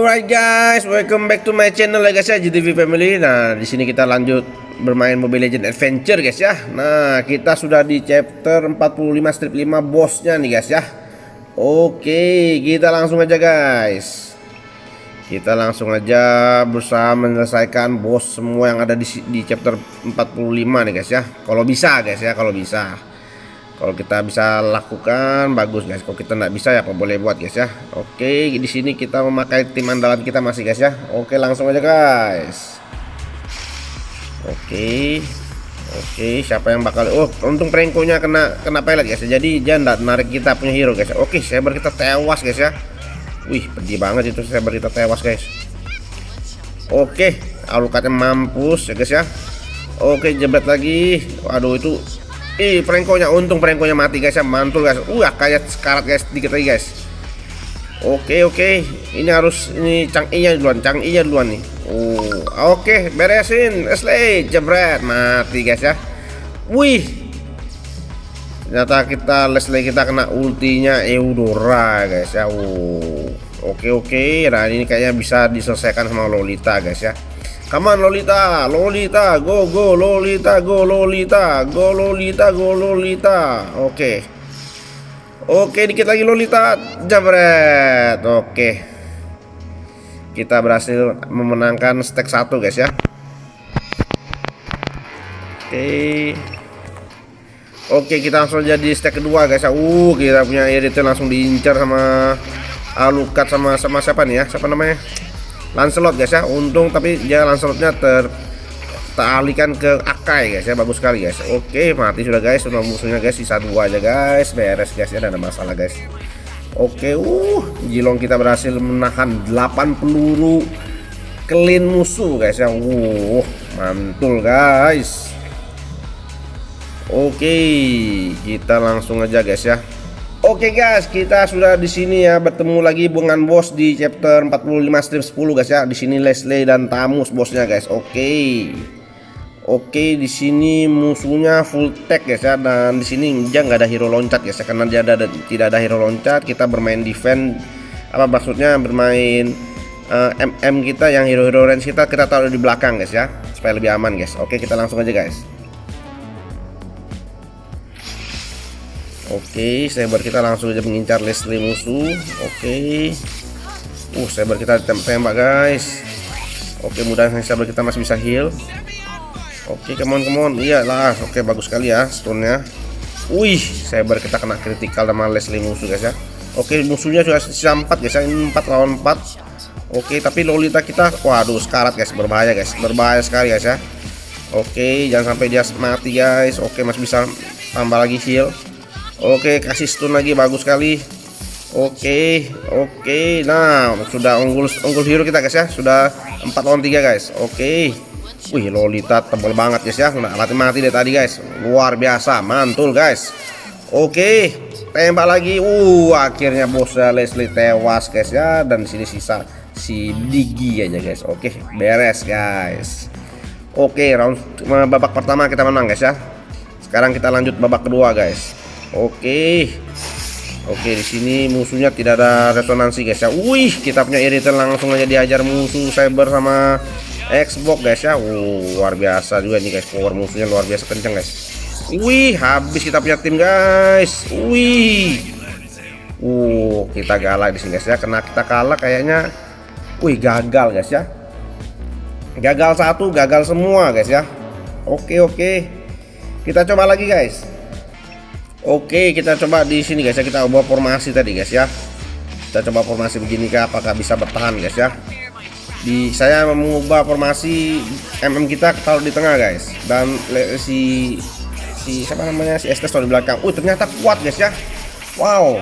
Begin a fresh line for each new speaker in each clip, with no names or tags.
Alright guys, welcome back to my channel ya guys ya, GTV Family. Nah, di sini kita lanjut bermain Mobile Legends Adventure guys ya. Nah, kita sudah di chapter 45/5 bosnya nih guys ya. Oke, kita langsung aja guys. Kita langsung aja berusaha menyelesaikan bos semua yang ada di chapter 45 nih guys ya. Kalau bisa guys ya, kalau bisa. Kalau kita bisa lakukan bagus guys. Kalau kita nggak bisa ya apa boleh buat guys ya. Oke, di sini kita memakai tim andalan kita masih guys ya. Oke, langsung aja guys. Oke, siapa yang bakal? Oh, untung Prenko-nya kena pelet guys. Jadi dia nggak narik kita punya hero guys. Oke, Saber kita tewas guys ya. Wih, pedih banget itu Saber kita tewas guys. Oke, Alucardnya mampus ya guys ya. Oke, jebret lagi. Waduh itu. Prank-nya untung Prank-nya mati guys ya, mantul guys. Kayak sekarat guys, dikit lagi guys. Oke. Ini harus Chang I-nya duluan, nih. Oke, beresin. Slay, jebret, mati guys ya. Wih. Ternyata Leslie kita kena ultinya Eudora guys ya. Oke. Nah, ini kayaknya bisa diselesaikan sama Lolita guys ya. Come on Lolita, go Lolita, go Lolita. Oke, dikit lagi Lolita, jabret. Oke, kita berhasil memenangkan stack 1 guys ya. Oke, kita langsung jadi stack kedua guys ya. Kita punya Irithel langsung diincar sama Alucard sama siapa nih ya? Siapa namanya? Lancelot guys ya. Untung tapi dia Lancelotnya teralihkan ke Akai guys ya. Bagus sekali guys. Oke, mati sudah guys. Sudah musuhnya guys, sisa 2 aja guys. Beres guys ya, tidak ada masalah guys. Oke, Jilong kita berhasil menahan 8 peluru clean musuh guys ya. Mantul guys. Oke, kita langsung aja guys ya. Oke guys, kita sudah di sini ya, bertemu lagi dengan bos di chapter 45/10 guys ya. Di sini Leslie dan Tamus bosnya guys. Oke, di sini musuhnya full tech guys ya, dan di sini dia nggak ada hero loncat guys ya, karena dia tidak ada hero loncat. Kita bermain defense, maksudnya bermain kita yang hero range kita taruh di belakang guys ya, supaya lebih aman guys. Oke, kita langsung aja guys. Oke, Saber kita langsung aja mengincar Leslie musuh. Oke. Saber kita tembak guys. Oke, mudah-mudahan Saber kita masih bisa heal. Oke, come on. Iyalah. Oke, bagus sekali ya stun-nya. Saber kita kena critical sama Leslie musuh guys ya. Oke, musuhnya sudah sisa 4 guys ya. Ini 4 lawan 4. Oke, tapi Lolita kita waduh, sekarat guys, berbahaya guys. Berbahaya sekali guys ya. Oke, jangan sampai dia mati guys. Oke, masih bisa tambah lagi heal. Oke, kasih stun lagi, bagus sekali. Oke. Nah, sudah unggul hero kita guys ya. Sudah 4 lawan 3 guys. Oke. Lolita tebal banget guys ya. Nggak mati-mati deh tadi guys. Luar biasa, mantul guys. Oke, tembak lagi. Akhirnya bosnya Leslie tewas guys ya. Dan di sini sisa si Digi aja guys. Oke, beres guys. Oke, babak pertama kita menang guys ya. Sekarang kita lanjut babak kedua guys. Oke, di sini musuhnya tidak ada resonansi guys ya. Kita punya Irithel langsung aja dihajar musuh Saber sama Xbox guys ya. Luar biasa juga nih guys, power musuhnya luar biasa kenceng guys. Habis kita punya tim guys. Kita gagal di sini guys ya, karena kita kalah kayaknya. Gagal guys ya. Gagal satu, gagal semua guys ya. Oke. Kita coba lagi guys. Oke, kita coba di sini guys ya, kita ubah formasi tadi guys ya. Kita coba formasi begini apakah bisa bertahan guys ya. Saya mengubah formasi kita taruh di tengah guys, dan si siapa namanya, si Estes taruh di belakang. Ternyata kuat guys ya. Wow.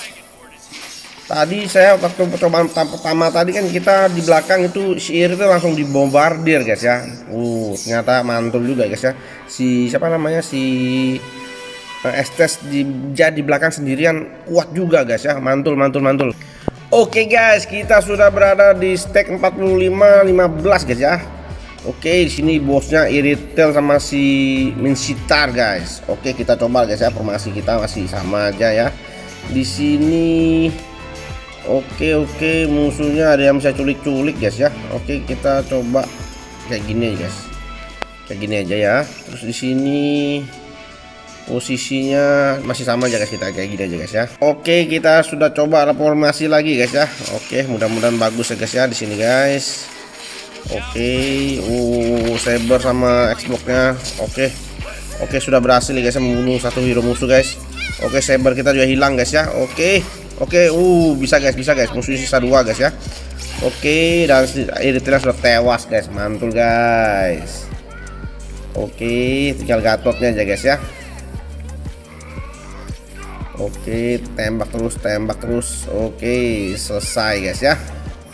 Tadi saya waktu percobaan pertama tadi kan kita di belakang itu si Ir itu langsung dibombardir guys ya. Ternyata mantul juga guys ya. Si siapa namanya, si Estes di belakang sendirian kuat juga guys ya. Mantul. Oke guys, kita sudah berada di stack 45/15 guys ya. Oke, di sini bosnya Irithel sama si Minsitar guys. Oke, kita coba guys ya, formasi kita masih sama aja ya. Di sini Oke, musuhnya ada yang bisa culik-culik guys ya. Oke, kita coba kayak gini guys. Kayak gini aja ya. Terus di sini posisinya masih sama aja guys, kita kayak gini aja guys ya. Oke, kita sudah coba reformasi lagi guys ya. Oke, mudah-mudahan bagus ya guys ya di sini guys. Oke, Saber sama Xbox-nya. Oke, sudah berhasil ya guys membunuh satu hero musuh guys. Oke, Saber kita juga hilang guys ya. Oke, bisa guys, musuh sisa 2 guys ya. Oke, dan Eritrea sudah tewas guys, mantul guys. Oke, tinggal Gatotnya aja guys ya. Oke, tembak terus. Oke, selesai guys ya.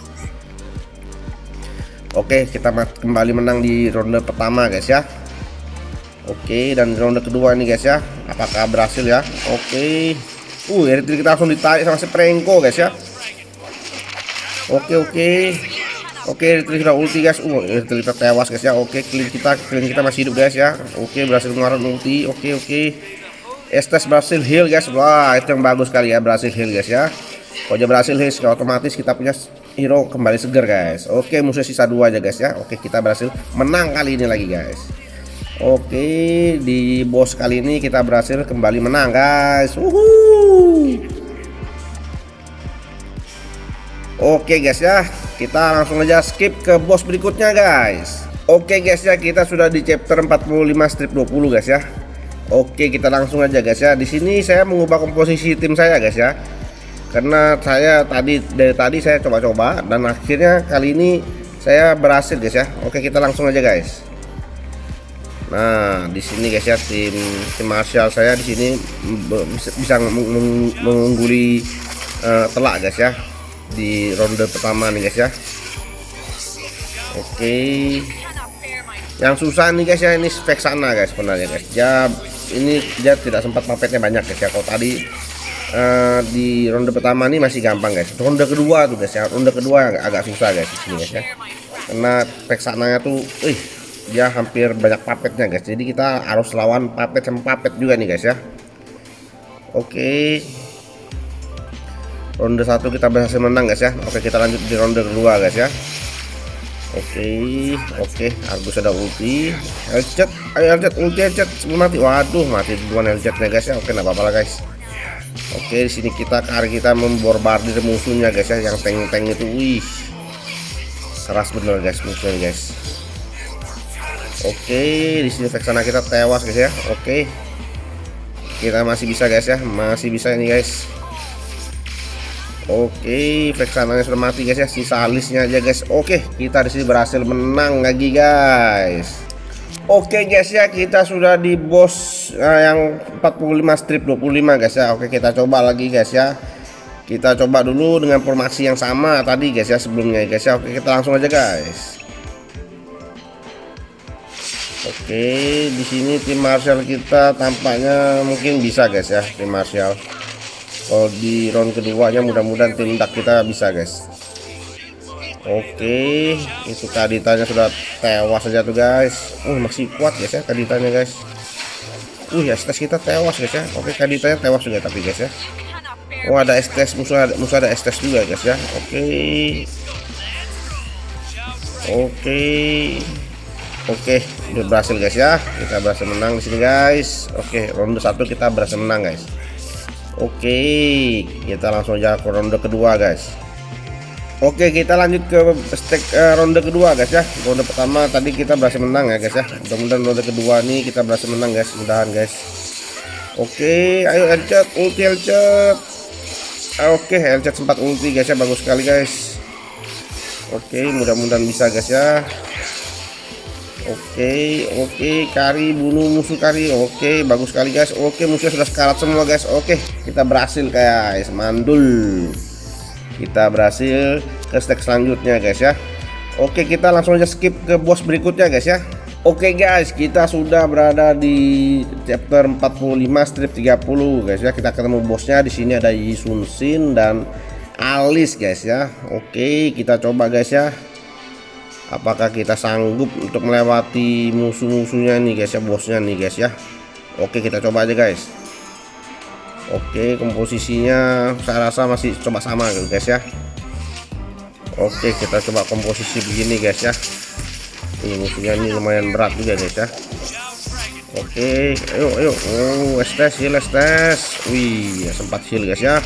Oke, kita kembali menang di ronde pertama guys ya. Oke, dan ronde kedua ini guys ya, apakah berhasil ya? Oke, Eritrea kita langsung ditarik sama si Prengko guys ya. Oke, Eritrea sudah ulti guys. Eritrea kita tewas guys ya. Oke, clean kita masih hidup guys ya. Oke, berhasil mengeluarkan ulti. Oke. Estes berhasil heal guys. Wah, itu yang bagus sekali ya, berhasil heal guys ya. Kalau dia berhasil heal, otomatis kita punya hero kembali seger guys. Oke, musuh sisa 2 aja guys ya. Oke, kita berhasil menang kali ini lagi guys. Oke, di boss kali ini kita berhasil kembali menang guys. Oke guys ya, kita langsung aja skip ke boss berikutnya guys. Oke guys ya, kita sudah di chapter 45/20 guys ya. Oke, kita langsung aja guys ya. Di sini saya mengubah komposisi tim saya guys ya. Karena saya dari tadi saya coba-coba dan akhirnya kali ini saya berhasil guys ya. Oke, kita langsung aja guys. Nah, di sini guys ya, tim Martial saya di sini bisa mengungguli telak guys ya di ronde pertama nih guys ya. Oke, yang susah nih guys ya, ini Vexana guys sebenarnya guys ya. Ini dia tidak sempat mapetnya banyak guys ya. Kalau tadi di ronde pertama nih masih gampang guys. Ronde kedua tuh guys ya, ronde kedua agak susah guys di sini guys ya. Karena Vexana tuh dia hampir banyak papetnya guys, jadi kita harus lawan papet sama papet juga nih guys ya. Oke, ronde 1 kita berhasil menang guys ya. Oke, kita lanjut di ronde kedua guys ya. Oke, Argus ada ulti. Elcet, ayo Elcet, ulti Elcet sebelum mati. Waduh, mati duluan Elcetnya guys ya. Oke, nggak apa-apa lah guys. Oke, di sini kita memborbardir musuhnya guys ya, yang tank itu. Wih, keras bener guys musuhnya guys. Oke, di sini Vexana kita tewas guys ya. Oke, kita masih bisa guys ya, masih bisa ini guys. Oke, Vexananya sudah mati guys ya, sisa alisnya aja guys. Oke, kita di sini berhasil menang lagi guys. Oke guys ya, kita sudah di boss yang 45/25 guys ya. Oke, kita coba lagi guys ya. Kita coba dulu dengan formasi yang sama tadi guys ya sebelumnya guys ya. Oke, kita langsung aja guys. Oke, di sini tim Martial kita tampaknya mungkin bisa guys ya, tim Martial. Kalau di round keduanya mudah-mudahan tim Dark kita bisa guys. Oke, itu Kaditanya sudah tewas saja tuh guys. Masih kuat guys ya Kaditanya guys. Estes kita tewas guys ya. Oke, Kaditanya tewas juga tapi guys ya. Ada Estes, musuh ada Estes juga guys ya. Oke, udah berhasil guys ya. Kita berhasil menang di sini guys. Oke, ronde 1 kita berhasil menang guys. Oke, kita langsung aja ke ronde kedua guys. Oke, kita lanjut ke ronde kedua guys ya. Ronde pertama tadi kita berhasil menang ya guys ya. Mudah-mudahan ronde kedua nih kita berhasil menang guys, mudahan guys. Oke, ayo Elcet, ulti Elcet. Oke, Elcet sempat ulti guys ya, bagus sekali guys. Oke, mudah-mudahan bisa guys ya. Oke, Kari bunuh musuh Kari. Oke, bagus sekali guys. Oke, musuhnya sudah sekarat semua guys. Oke, kita berhasil guys, mandul. Kita berhasil ke stage selanjutnya guys ya. Oke, kita langsung aja skip ke boss berikutnya guys ya. Oke guys, kita sudah berada di chapter 45/30 guys ya. Kita ketemu bosnya di sini, ada Yi Sun Shin dan Alice guys ya. Oke, kita coba guys ya. Apakah kita sanggup untuk melewati musuh-musuhnya nih guys ya, bosnya nih guys ya. Oke, kita coba aja guys. Oke, komposisinya saya rasa masih coba sama gitu guys ya. Oke, kita coba komposisi begini guys ya. Ini musuhnya ini lumayan berat juga guys ya. Oke, ayo. Oh, estes heal estes. Wih, sempat heal guys ya.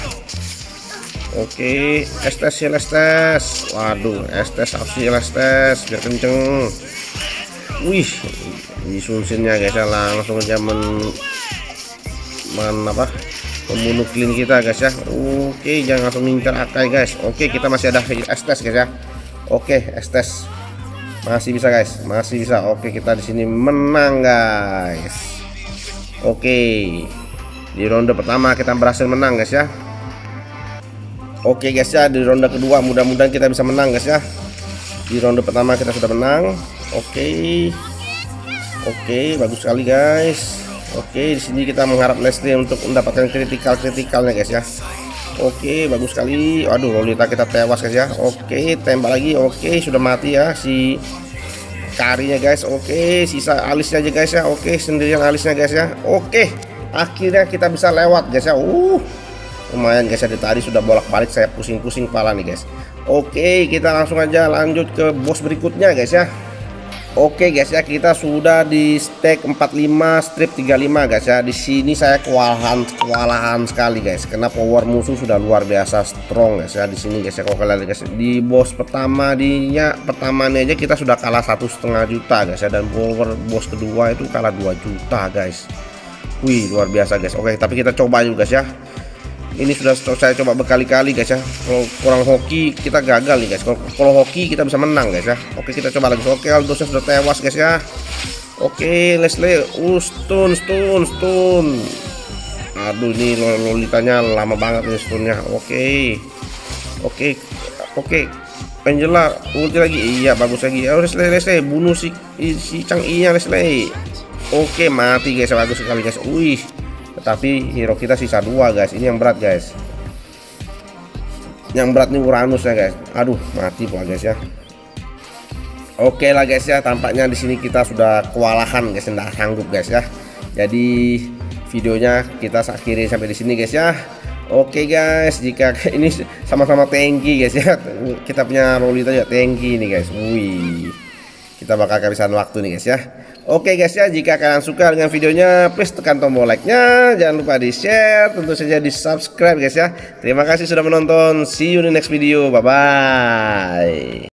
Oke, estes heal estes. Waduh, estes harus heal estes biar kenceng. Wih, disunsinnya guys ya, langsung aja membunuh clean kita guys ya. Oke, jangan langsung ngincar Akai guys. Oke, kita masih ada estes guys ya. Oke, estes masih bisa guys, masih bisa. Oke, kita di sini menang guys. Oke, di ronde pertama kita berhasil menang guys ya. Oke guys ya, di ronde kedua mudah-mudahan kita bisa menang guys ya. Di ronde pertama kita sudah menang. Oke, bagus sekali guys. Oke, di sini kita mengharap Leslie untuk mendapatkan kritikalnya guys ya. Oke, bagus sekali. Waduh, Lolita kita tewas guys ya. Oke, tembak lagi. Oke, sudah mati ya si Karinya guys. Oke, sisa alisnya aja guys ya. Oke, sendirian alisnya guys ya. Oke, akhirnya kita bisa lewat guys ya. Lumayan guys ya, tadi sudah bolak-balik saya pusing-pusing kepala nih guys. Oke, kita langsung aja lanjut ke bos berikutnya guys ya. Oke guys ya, kita sudah di stack 45 strip 35 guys ya. Di sini saya kewalahan sekali guys, karena power musuh sudah luar biasa strong guys ya. Di sini guys ya, kalau kalian lihat guys, di bos pertamanya aja kita sudah kalah 1,5 juta guys ya, dan power bos kedua itu kalah 2 juta guys. Wih, luar biasa guys. Oke, tapi kita coba juga guys ya. Ini sudah saya coba berkali-kali guys ya. Kalau kurang hoki kita gagal nih guys. Kalau hoki kita bisa menang guys ya. Oke, kita coba lagi. Oke, Aldosnya sudah tewas guys ya. Oke, Leslie, stun. Aduh, ini Lolitanya lama banget ini stunnya. Oke. Angela ulti lagi. Iya, bagus lagi. Oh, Leslie bunuh si Chang'e-nya Leslie. Oke, mati guys. Bagus sekali guys. Wih. Tetapi hero kita sisa 2 guys. Ini yang berat guys. Yang berat nih Uranus ya guys. Aduh, mati pula guys ya. Oke lah guys ya, tampaknya di sini kita sudah kewalahan guys, tidak sanggup guys ya. Jadi videonya kita akhiri sampai di sini guys ya. Oke guys, jika ini sama-sama tanky guys ya. Kita punya Lolita juga tanky nih guys. Wih, kita bakal kehabisan waktu nih guys ya. Oke guys ya, jika kalian suka dengan videonya, please tekan tombol like-nya, jangan lupa di share, tentu saja di subscribe guys ya. Terima kasih sudah menonton, see you in the next video, bye bye.